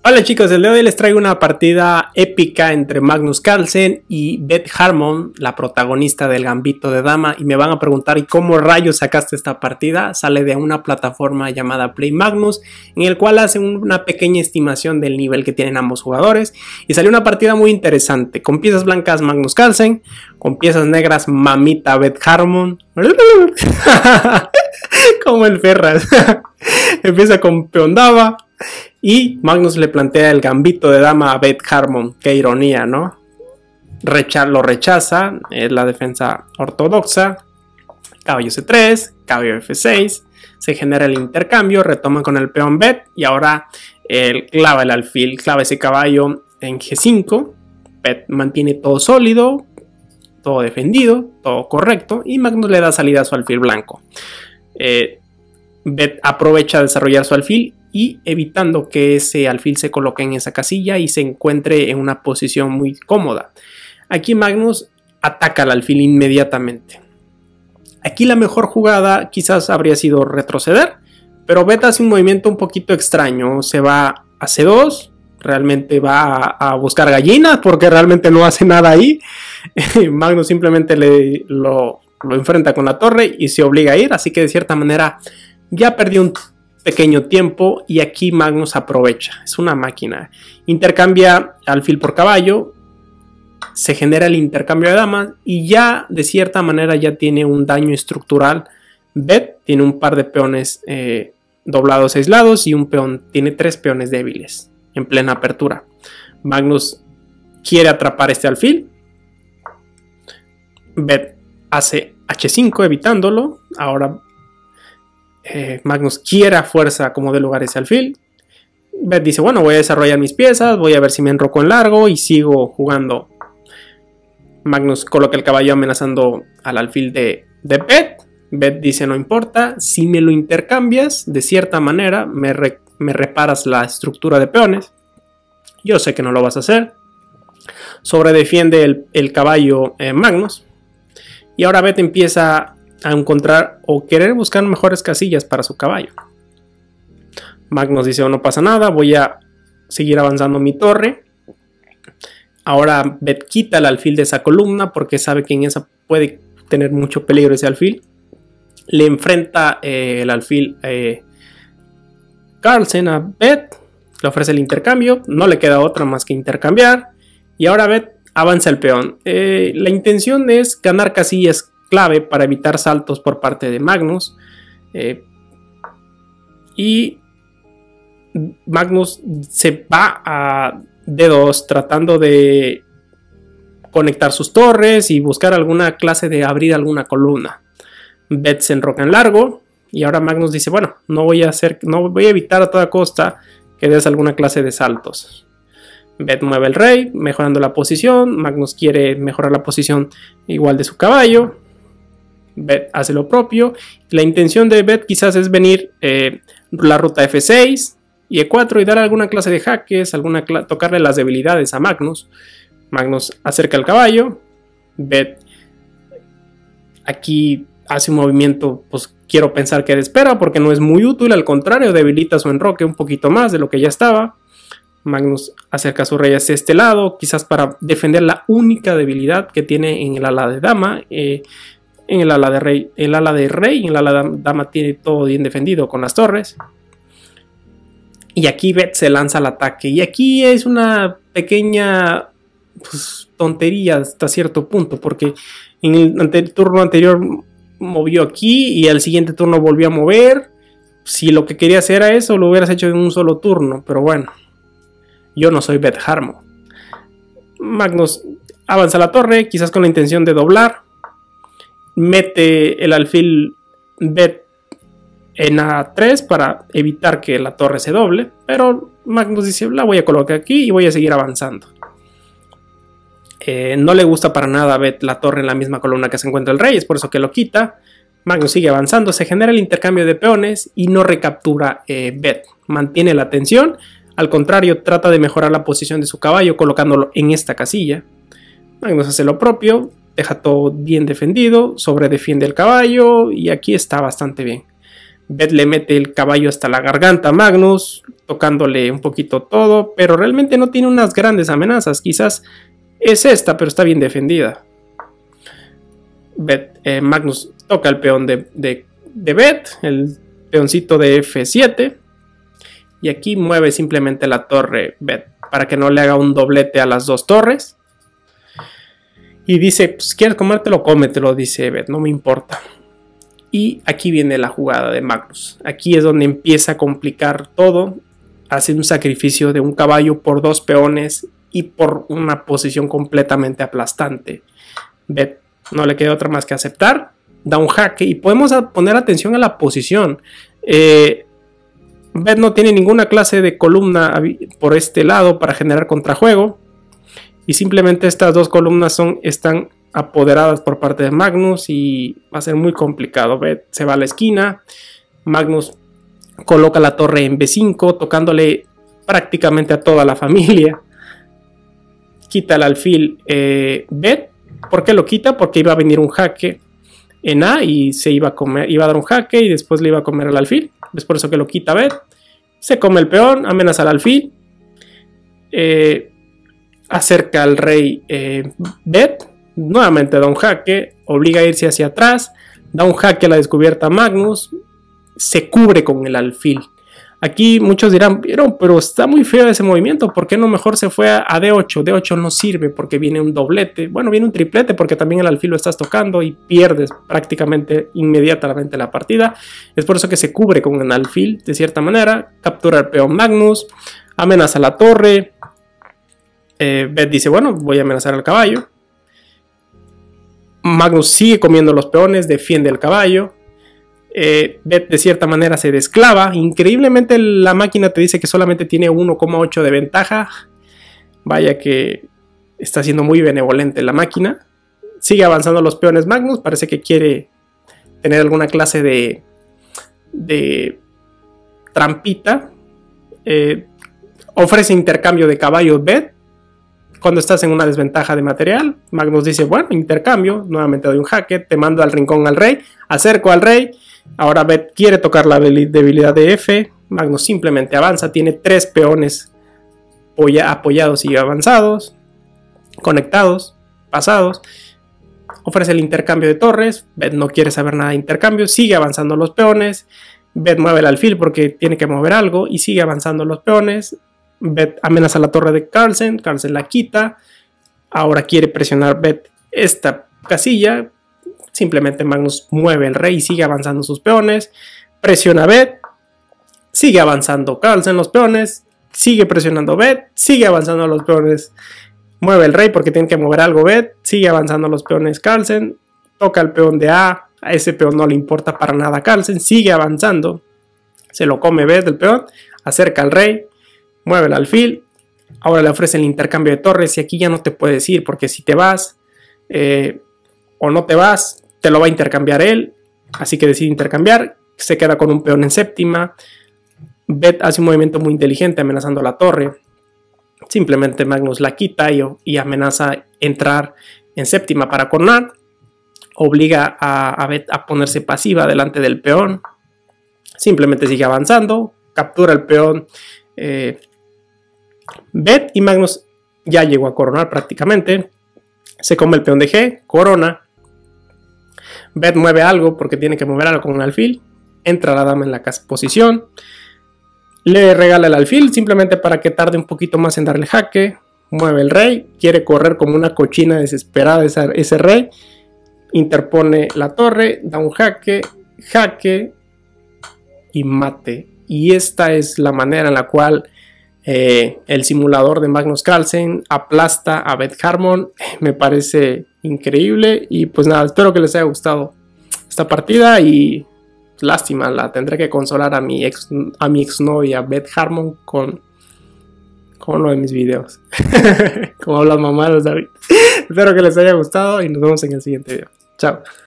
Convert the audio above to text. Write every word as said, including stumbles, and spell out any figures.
Hola chicos, el día de hoy les traigo una partida épica entre Magnus Carlsen y Beth Harmon, la protagonista del Gambito de Dama, y me van a preguntar ¿y cómo rayos sacaste esta partida? Sale de una plataforma llamada Play Magnus, en el cual hacen una pequeña estimación del nivel que tienen ambos jugadores, y salió una partida muy interesante, con piezas blancas Magnus Carlsen, con piezas negras mamita Beth Harmon, como el Ferraz, empieza con peón dama. Y Magnus le plantea el gambito de dama a Beth Harmon. Qué ironía, ¿no? Recha lo rechaza, es la defensa ortodoxa. Caballo C tres, caballo F seis. Se genera el intercambio, retoma con el peón Beth. Y ahora él clava el alfil, clava ese caballo en G cinco. Beth mantiene todo sólido, todo defendido, todo correcto. Y Magnus le da salida a su alfil blanco. Eh, Beth aprovecha a desarrollar su alfil y evitando que ese alfil se coloque en esa casilla y se encuentre en una posición muy cómoda. Aquí Magnus ataca al alfil inmediatamente. Aquí la mejor jugada quizás habría sido retroceder, pero Beth hace un movimiento un poquito extraño. Se va a C dos, realmente va a, a buscar gallinas porque realmente no hace nada ahí. Magnus simplemente le, lo, lo enfrenta con la torre y se obliga a ir, así que de cierta manera ya perdió un pequeño tiempo y aquí Magnus aprovecha, es una máquina, intercambia alfil por caballo, se genera el intercambio de damas y ya de cierta manera ya tiene un daño estructural. Beth tiene un par de peones eh, doblados aislados y un peón, tiene tres peones débiles en plena apertura. Magnus quiere atrapar este alfil, Beth hace H cinco evitándolo. Ahora Eh, Magnus quiere a fuerza como de lugar ese alfil. Beth dice, bueno, voy a desarrollar mis piezas, voy a ver si me enroco en largo y sigo jugando. Magnus coloca el caballo amenazando al alfil de, de Beth. Beth dice, no importa, si me lo intercambias, de cierta manera me, re, me reparas la estructura de peones. Yo sé que no lo vas a hacer. Sobredefiende el, el caballo eh, Magnus. Y ahora Beth empieza a encontrar o querer buscar mejores casillas para su caballo. Magnus dice, oh, no pasa nada, voy a seguir avanzando mi torre. Ahora Beth quita el alfil de esa columna porque sabe que en esa puede tener mucho peligro ese alfil. Le enfrenta eh, el alfil eh, Carlsen a Beth, le ofrece el intercambio, no le queda otra más que intercambiar. Y ahora Beth avanza el peón. Eh, la intención es ganar casillas clave para evitar saltos por parte de Magnus, eh, y Magnus se va a D dos tratando de conectar sus torres y buscar alguna clase de abrir alguna columna. Beth se enroca en largo y ahora Magnus dice, bueno, no voy a hacer, no voy a evitar a toda costa que des alguna clase de saltos. Beth mueve el rey mejorando la posición. Magnus quiere mejorar la posición igual de su caballo. Beth hace lo propio. La intención de Beth quizás es venir eh, la ruta F seis y E cuatro y dar alguna clase de jaques, alguna tocarle las debilidades a Magnus. Magnus acerca el caballo. Beth aquí hace un movimiento, pues quiero pensar que de espera porque no es muy útil, al contrario, debilita su enroque un poquito más de lo que ya estaba. Magnus acerca a su rey hacia este lado, quizás para defender la única debilidad que tiene en el ala de dama. Eh, En el ala de rey, el ala de rey, en el ala de dama tiene todo bien defendido con las torres. Y aquí Beth se lanza al ataque. Y aquí es una pequeña pues, tontería hasta cierto punto. Porque en el, ante el turno anterior movió aquí y el siguiente turno volvió a mover. Si lo que quería hacer era eso, lo hubieras hecho en un solo turno. Pero bueno, yo no soy Beth Harmon. Magnus avanza a la torre, quizás con la intención de doblar. Mete el alfil Beth en A tres para evitar que la torre se doble, pero Magnus dice, la voy a colocar aquí y voy a seguir avanzando. Eh, no le gusta para nada a Beth la torre en la misma columna que se encuentra el rey, es por eso que lo quita. Magnus sigue avanzando, se genera el intercambio de peones y no recaptura eh, Beth. Mantiene la tensión, al contrario, trata de mejorar la posición de su caballo colocándolo en esta casilla. Magnus hace lo propio. Deja todo bien defendido, sobredefiende el caballo y aquí está bastante bien. Bet le mete el caballo hasta la garganta a Magnus, tocándole un poquito todo, pero realmente no tiene unas grandes amenazas. Quizás es esta, pero está bien defendida. Bet, eh, Magnus toca el peón de, de, de Bet, el peoncito de F siete. Y aquí mueve simplemente la torre Bet para que no le haga un doblete a las dos torres. Y dice, pues quieres comértelo, cómetelo, dice Bet, no me importa. Y aquí viene la jugada de Magnus. Aquí es donde empieza a complicar todo. Hace un sacrificio de un caballo por dos peones y por una posición completamente aplastante. Bet no le queda otra más que aceptar. Da un jaque y podemos poner atención a la posición. Eh, Bet no tiene ninguna clase de columna por este lado para generar contrajuego. Y simplemente estas dos columnas son, están apoderadas por parte de Magnus y va a ser muy complicado. Bet se va a la esquina. Magnus coloca la torre en B cinco, tocándole prácticamente a toda la familia. Quita el alfil eh, Bet. ¿Por qué lo quita? Porque iba a venir un jaque en A y se iba a comer, iba a dar un jaque y después le iba a comer el alfil. Es por eso que lo quita Bet. Se come el peón, amenaza al alfil. Eh, acerca al rey eh, Bet. Nuevamente da un jaque, obliga a irse hacia atrás, da un jaque a la descubierta a Magnus, se cubre con el alfil. Aquí muchos dirán, pero, pero está muy feo ese movimiento, ¿por qué no mejor se fue a, a D ocho? D ocho no sirve porque viene un doblete, bueno, viene un triplete porque también el alfil lo estás tocando y pierdes prácticamente inmediatamente la partida. Es por eso que se cubre con el alfil de cierta manera, captura el peón Magnus, amenaza la torre. eh, Bet dice, bueno, voy a amenazar al caballo. Magnus sigue comiendo los peones, defiende el caballo. Eh, Bet de cierta manera se desclava. Increíblemente la máquina te dice que solamente tiene uno coma ocho de ventaja. Vaya que está siendo muy benevolente la máquina. Sigue avanzando los peones Magnus. Parece que quiere tener alguna clase de, de trampita. Eh, ofrece intercambio de caballos Bet. Cuando estás en una desventaja de material, Magnus dice, bueno, intercambio, nuevamente doy un jaque, te mando al rincón al rey, acerco al rey, ahora Bet quiere tocar la debilidad de F, Magnus simplemente avanza, tiene tres peones apoyados y avanzados, conectados, pasados, ofrece el intercambio de torres, Bet no quiere saber nada de intercambio, sigue avanzando los peones, Bet mueve el alfil porque tiene que mover algo y sigue avanzando los peones. Bet amenaza la torre de Carlsen, Carlsen la quita, ahora quiere presionar Bet esta casilla, simplemente Magnus mueve el rey y sigue avanzando sus peones, presiona Bet, sigue avanzando Carlsen los peones, sigue presionando Bet, sigue avanzando los peones, mueve el rey porque tiene que mover algo Bet, sigue avanzando los peones Carlsen, toca el peón de A, a ese peón no le importa para nada a Carlsen, sigue avanzando, se lo come Bet el peón, acerca al rey, mueve el alfil, ahora le ofrece el intercambio de torres y aquí ya no te puedes ir porque si te vas eh, o no te vas, te lo va a intercambiar él, así que decide intercambiar, se queda con un peón en séptima, Bet hace un movimiento muy inteligente amenazando la torre, simplemente Magnus la quita y, y amenaza entrar en séptima para coronar, obliga a, a Bet a ponerse pasiva delante del peón, simplemente sigue avanzando, captura el peón eh, Bet y Magnus ya llegó a coronar prácticamente. Se come el peón de G, corona. Bet mueve algo porque tiene que mover algo con un alfil. Entra la dama en la posición. Le regala el alfil simplemente para que tarde un poquito más en darle jaque. Mueve el rey. Quiere correr como una cochina desesperada ese, ese rey. Interpone la torre. Da un jaque. Jaque. Y mate. Y esta es la manera en la cual Eh, el simulador de Magnus Carlsen aplasta a Bet Harmon. Me parece increíble y pues nada, espero que les haya gustado esta partida y lástima, la tendré que consolar a mi ex a mi exnovia Bet Harmon con, con uno de mis videos. Como hablas mamadas, David. Espero que les haya gustado y nos vemos en el siguiente video. Chao.